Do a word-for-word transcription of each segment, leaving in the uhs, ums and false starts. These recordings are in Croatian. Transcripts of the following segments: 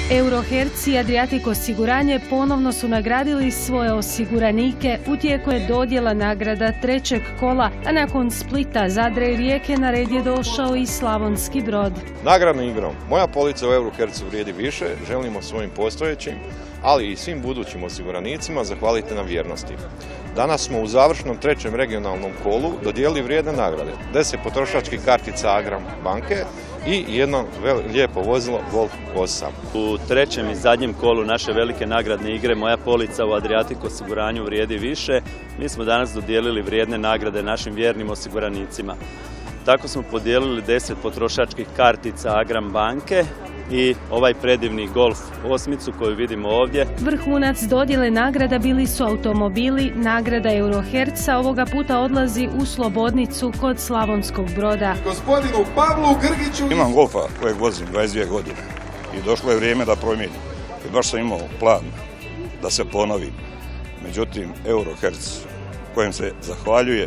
Eurohertz i Adriatic osiguranje ponovno su nagradili svoje osiguranike. U tijeku je dodjela nagrada trećeg kola, a nakon Splita, Zadra i Rijeke na red je došao i Slavonski Brod. Nagradnom igrom Moja polica u Eurohertzu vrijedi više, želimo svojim postojećim, ali i svim budućim osiguranicima zahvaliti na vjernosti. Danas smo u završnom trećem regionalnom kolu dodijelili vrijedne nagrade. deset potrošačkih kartica Agram banke i jedno lijepo vozilo Golf osam. U trećem i zadnjem kolu naše velike nagradne igre Moja polica u Adriatic osiguranju vrijedi više. Mi smo danas dodijelili vrijedne nagrade našim vjernim osiguranicima. Tako smo podijelili deset potrošačkih kartica Agram banke i ovaj predivni Golf osmicu koju vidimo ovdje. Vrhunac dodjele nagrada bili su automobili. Nagrada Eurohertza ovoga puta odlazi u Slobodnicu kod Slavonskog Broda. Gospodinu Pavlu Grgiću. Imam Golfa kojeg vozim dvadeset dvije godine i došlo je vrijeme da promijenim. I baš sam imao plan da se ponovim. Međutim, Eurohertz kojem se zahvaljujem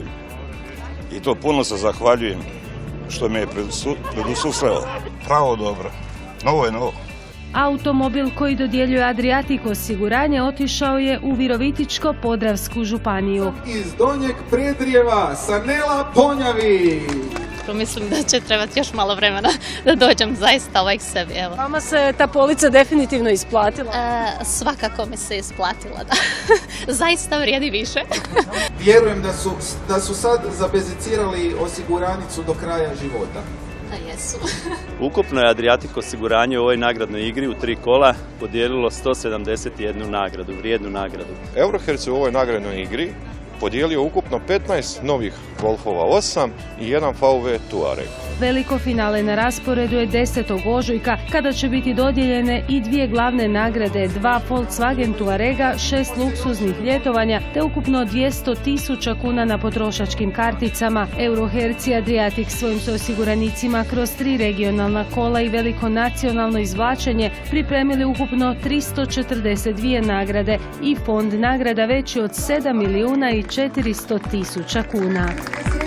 i to puno se zahvaljujem što me je predususreo. Pravo dobro. Novo je novo. Automobil koji dodjeljuje Adriatic osiguranje otišao je u Virovitičko-podravsku županiju. Iz Donjeg Predrijeva Sanela Ponjavi. Mislim da će trebati još malo vremena da dođem zaista ovaj k sebi. Evo. Vama se ta polica definitivno isplatila? E, svakako mi se isplatila, da. Zaista vrijedi više. Vjerujem da su, da su sad zabezicirali osiguranicu do kraja života. Da jesu. Ukupno je Adriatic osiguranje u ovoj nagradnoj igri u tri kola podijelilo sto sedamdeset jednu nagradu, vrijednu nagradu. Eurohertz u ovoj nagradnoj igri podijelio ukupno petnaest novih Golfova osam i jedan V W Touareg. Veliko finale na rasporedu je desetog ožujka kada će biti dodijeljene i dvije glavne nagrade, dva Volkswagen Touarega, šest luksuznih ljetovanja te ukupno dvjesto tisuća kuna na potrošačkim karticama. Eurohertz i Adriatic svojim su osiguranicima kroz tri regionalna kola i veliko nacionalno izvlačenje pripremili ukupno tristo četrdeset dvije nagrade i fond nagrada veći od sedam milijuna i četiristo tisuća kuna.